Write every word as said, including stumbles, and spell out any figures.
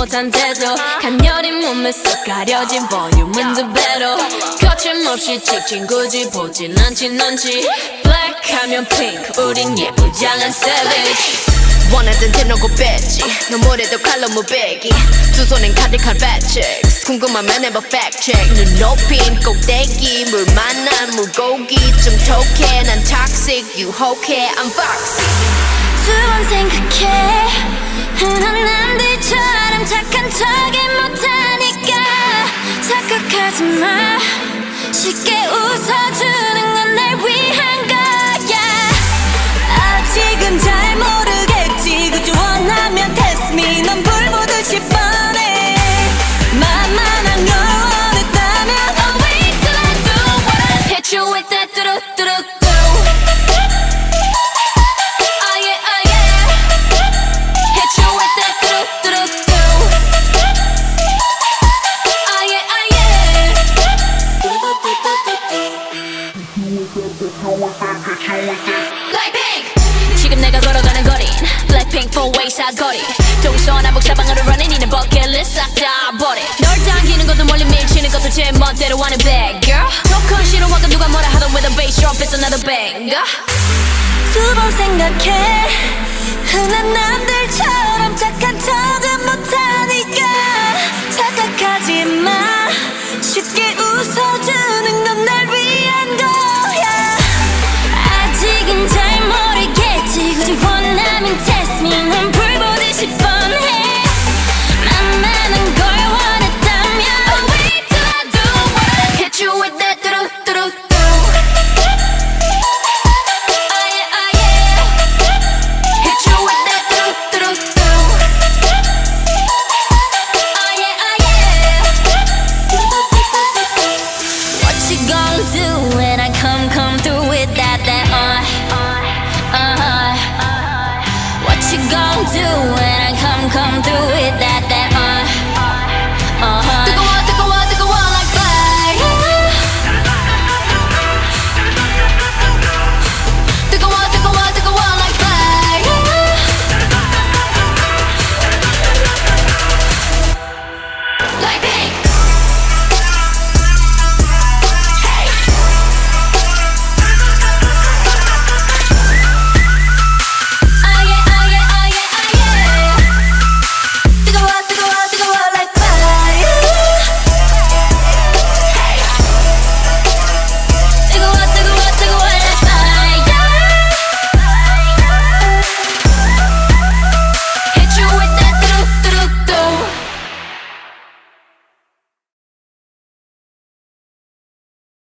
못한 태도 간녀린 몸에 쏙 가려진 볼륨은 두 배로 거침없이 찍힌 굳이 보진 않지 넌지 블랙 하면 핑크 우린 예쁘장한 savage 원하던 대놓고 뺐지 너무래도 칼로 무배기 두 손엔 가득한 fat checks 궁금하면 해봐 fact check 눈 높인 꼭대기 물 만난 물고기 좀 톡해 난 toxic 유혹해 I'm foxy 두 번 생각해 흔한 남들처럼 착한 척이 못하니까 착각하지 마 쉽게 웃어주는 건 날 위한 거야 아직은 잘 모르겠지 그저 원하면 test me 넌 불 보듯이 뻔해 만만한 걸 원했다면 Oh wait till I do what I hit you with that 뚜두뚜두 BLACKPINK 지금 내가 걸어가는 거린 BLACKPINK four way 사거리 동서남북 사방으로 running 이는 버킷리스트 싹 다 버려 널 당기는 것도 멀리 밀치는 것도 제 멋대로 하는 bad girl 조금 싫어하고 누가 뭐라 하던 with a bass drop it's another banger 두 번 생각해 흔한 남들처럼